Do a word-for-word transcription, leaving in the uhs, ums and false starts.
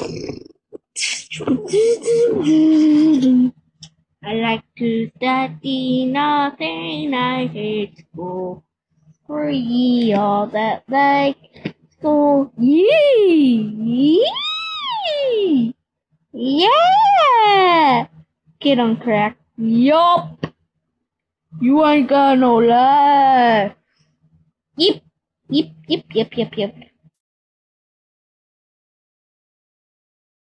I like to study nothing. I hate school. Free all that like school. Yee! Yee! Yeah! Kid on crack. Yup! You ain't got no life. Yep, yep, yep, yep, yep, yep.